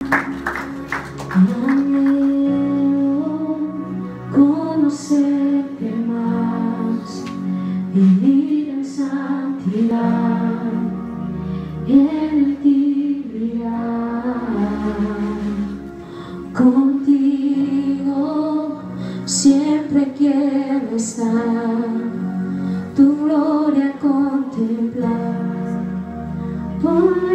Anhelo conocerte más, vivir en santidad, en ti brillar. Contigo siempre quiero estar, tu gloria contemplar. Por la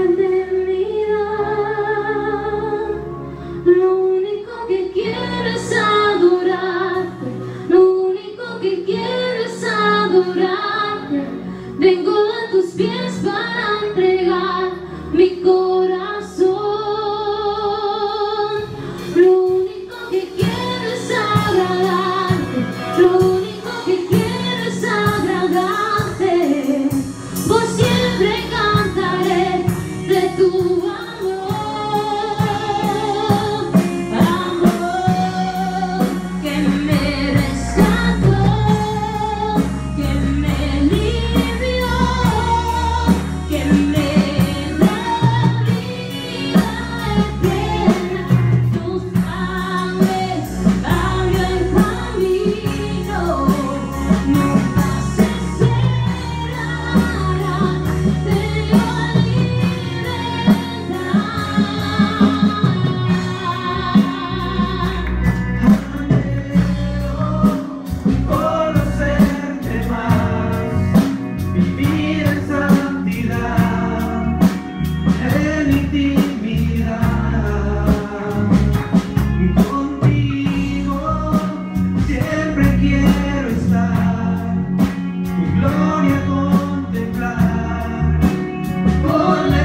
eternidad, lo único que quiero es adorarte, lo único que quiero es adorarte. Vengo a tus pies para entregar mi corazón. Lo único que quiero es agradarte, lo único que quiero es agradarte. Por siempre cantaré de tu amor, amor que me rescató, que me limpió, que me da vida eterna. Tus aves abrió el camino, nunca se cerrarán. Conocerte más, vivir en santidad, en intimidad. Contigo siempre quiero estar, tu gloria contemplar. Por la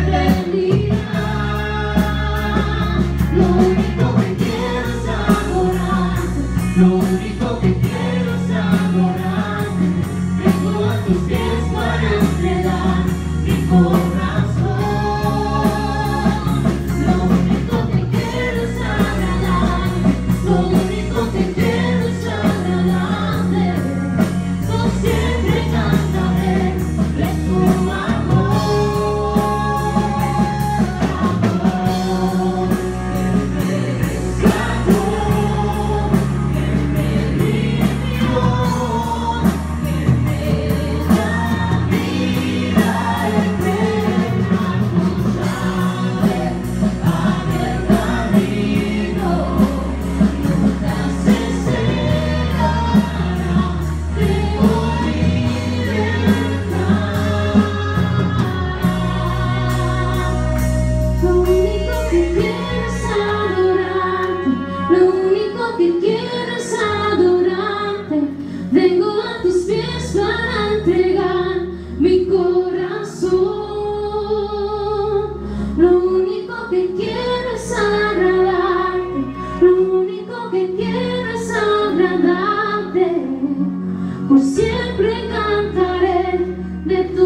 eternidad, lo único que quiero es adorarte, lo único que quiero es adorarte. Vengo a tus pies para entregar mi corazón. Lo único que quiero es agradarte, lo único que quiero es agradarte. Por siempre cantaré de tu amor. Lo único que quiero es adorarte, lo único que quiero es adorarte. Vengo a tus pies para entregar mi corazón. Lo único que quiero es agradarte, lo único que quiero es agradarte. Por siempre cantaré de tu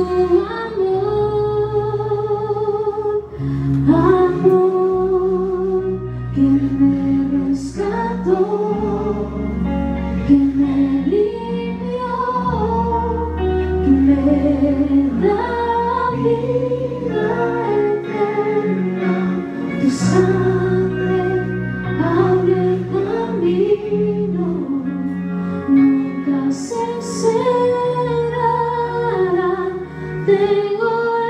amor, amor que me rescató, que me limpió, que me da vida eterna. Tu sangre abre el camino, nunca se cerrará. Tengo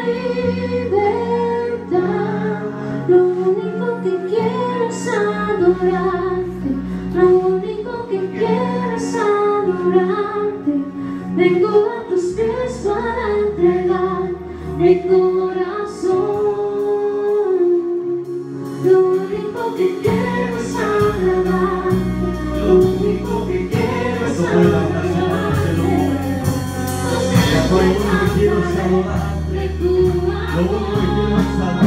libertad. Lo único que quiero es adorarte, lo único que quiero es adorarte. Vengo a tus pies para entregar mi corazón. Lo único que quiero es agradarte, lo único que quiero es agradarte. Por siempre cantaré de tu amor.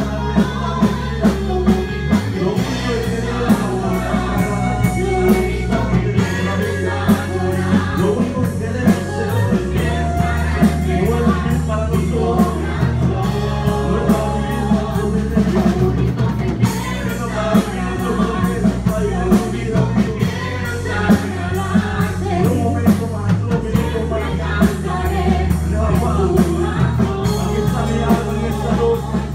Aquí está mi alma en esta noche.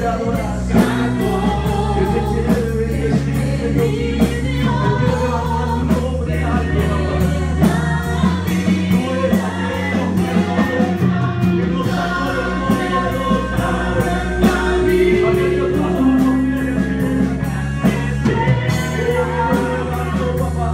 te adorar. Que te quiere bendecir, Dios mío. Que quiere levantar tu nombre alto, papá. Tú eres aquel que nos perdonó, que nos sacó del mundo de los malos. Aquel que trajo los pies, papá.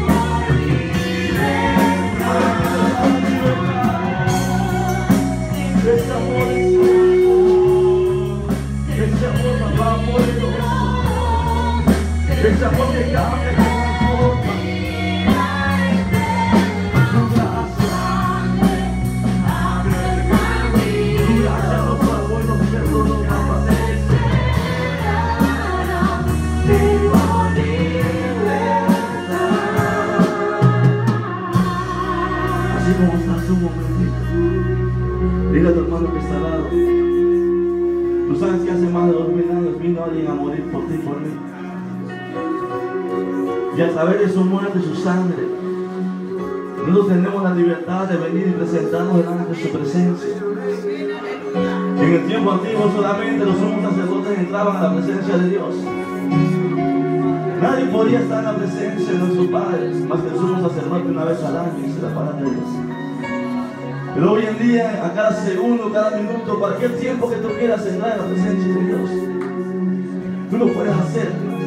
Ese amor es santo, ese amor, papá, poderoso, ese amor que cambia, que transforma. Tu gracia nos salvó y nos perdonó, papá. Así como estás un momentito, dile a tu hermano que está al lado. Tú sabes que hace más de 2000 años vino alguien a morir por ti y por mí. Y a través de su muerte y su sangre, nosotros tenemos la libertad de venir y presentarnos delante de su presencia. En el tiempo antiguo solamente los sumos sacerdotes entraban a la presencia de Dios. Nadie podía estar en la presencia de nuestros padres, más que el sumo sacerdote una vez al año, dice la palabra de Dios. Pero hoy en día, a cada segundo, cada minuto, cualquier tiempo que tú quieras entrar en la presencia de Dios, tú lo puedes hacer.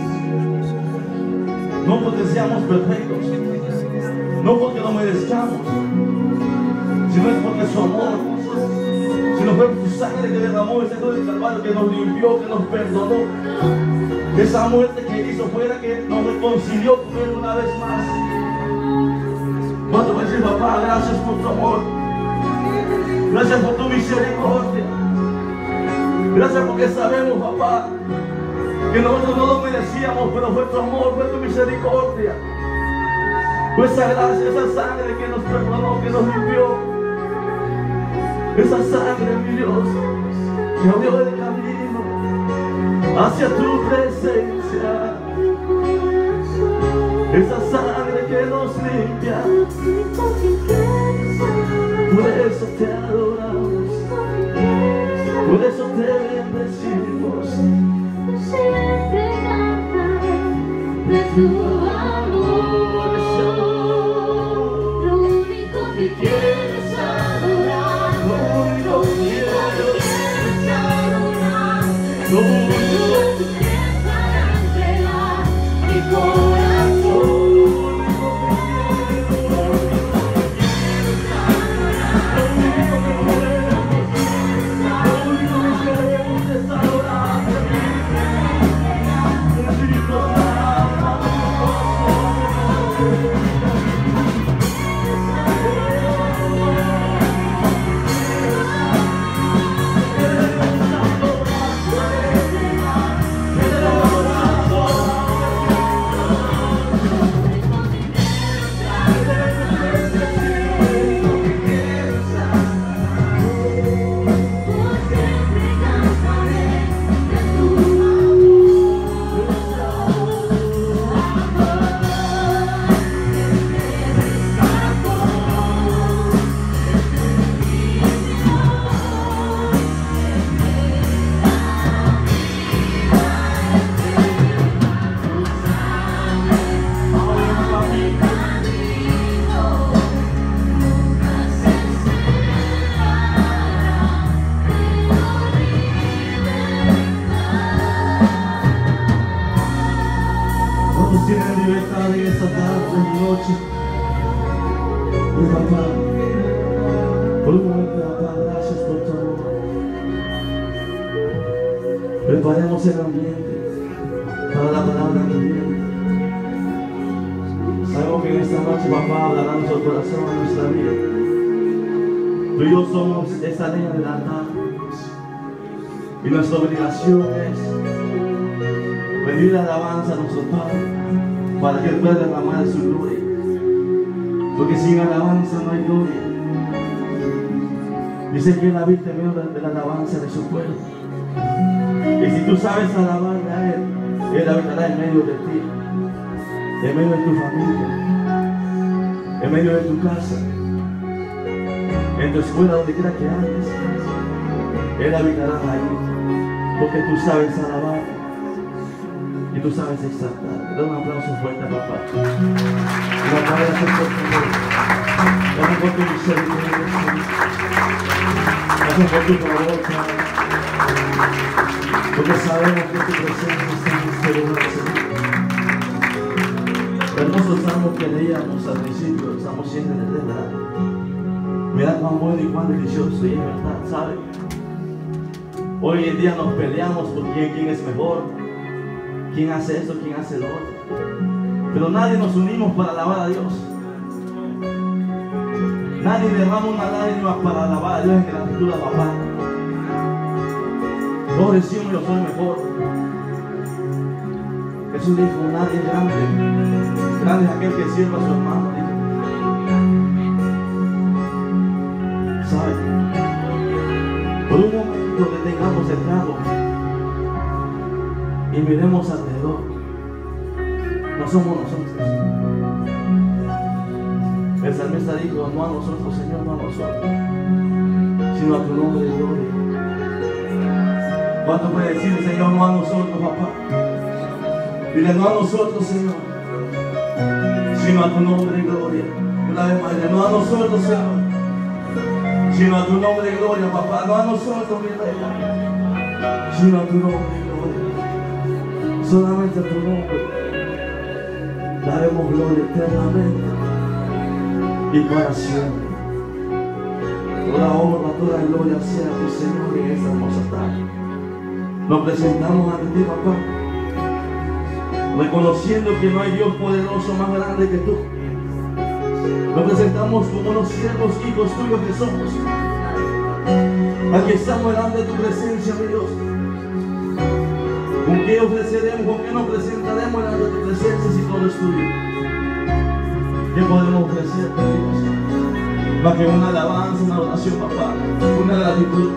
No porque seamos perfectos, no porque lo merezcamos, sino es porque su amor, sino fue su sangre que derramó ese cruz del Calvario, que nos limpió, que nos perdonó. Esa muerte que hizo fuera que nos reconcilió con Él una vez más. ¿Cuánto va a decir, papá, gracias por tu amor? Gracias por tu misericordia. Gracias porque sabemos, papá, que nosotros no lo merecíamos, pero fue tu amor, fue tu misericordia. Fue esa gracia, esa sangre que nos perdonó, que nos limpió. Esa sangre, mi Dios, que abrió el camino hacia tu presencia. Esa sangre que nos limpia. Por eso te adoramos, por eso te bendecimos. Siempre cantaré de tu amor. Lo único que quiero es adorar. Lo único que quiero es adorar. Lo único que quieres para entregar mi corazón. Tienen libertad en esta tarde, noche. Y papá, por un momento, papá, gracias por tu amor. Preparemos el ambiente para la palabra que viene. Sabemos que en esta noche, papá, hablará nuestro corazón, en nuestra vida. Tú y yo somos esa leña del altar. Y nuestra obligación es pedir alabanza a nuestro Padre, para que Él pueda derramar de su gloria. Porque sin alabanza no hay gloria. Dice que Él habita en medio de la alabanza de su pueblo. Y si tú sabes alabarle a Él, Él habitará en medio de ti, en medio de tu familia, en medio de tu casa, en tu escuela, donde quiera que andes. Él habitará ahí. porque tú sabes alabar y tú sabes exaltar. Da un aplauso fuerte a papá. Gracias por tu amor. Gracias por tu misericordia. Gracias por tu favor, Padre. Porque sabemos que tu presencia está en este lugar, Señor. El hermoso salmo que leíamos al principio, el Salmo 103, ¿verdad? Mira cuán bueno y cuán delicioso, y es verdad, ¿sabe? Hoy en día nos peleamos por quién es mejor, quién hace esto, quién hace lo otro. Pero nadie nos unimos para alabar a Dios. Nadie derrama una lágrima para alabar a Dios en gratitud a papá. Todos decimos yo soy mejor. Jesús dijo, nadie es grande. Grande es aquel que sirva a su hermano. ¿Sabe? Por un momento detengamos el carro y miremos alrededor. No somos nosotros. El salmista dijo, no a nosotros, Señor, no a nosotros, sino a tu nombre de gloria. ¿Cuánto puede decir el Señor, no a nosotros, papá? Dile, no a nosotros, Señor, sino a tu nombre de gloria. Una vez más, dile, no a nosotros, Señor, sino a tu nombre de gloria, papá. No a nosotros, mi rey, sino a tu nombre de gloria. Solamente a tu nombre daremos gloria eternamente y para siempre. Toda honra, toda gloria sea a ti, Señor, en esta hermosa tarde. Nos presentamos ante ti, papá, reconociendo que no hay Dios poderoso más grande que tú. Nos presentamos como los siervos hijos tuyos que somos. Aquí estamos delante de tu presencia, mi Dios. ¿Con qué ofreceremos, con qué nos presentaremos delante de tu presencia si todo es tuyo? ¿Qué podemos ofrecerte, Dios? Más que una alabanza, una oración, papá, una gratitud.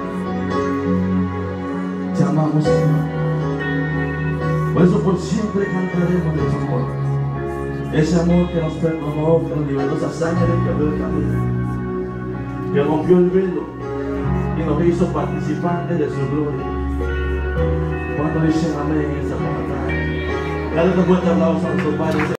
Te amamos, Señor. Por eso por siempre cantaremos de tu amor. Ese amor que nos perdonó, que nos liberó esa sangre que abrió el camino, que rompió el velo y nos hizo participantes de su gloria. ¿Cuántos dicen amén en esta tarde? Dale un fuerte aplauso a nuestro Padre.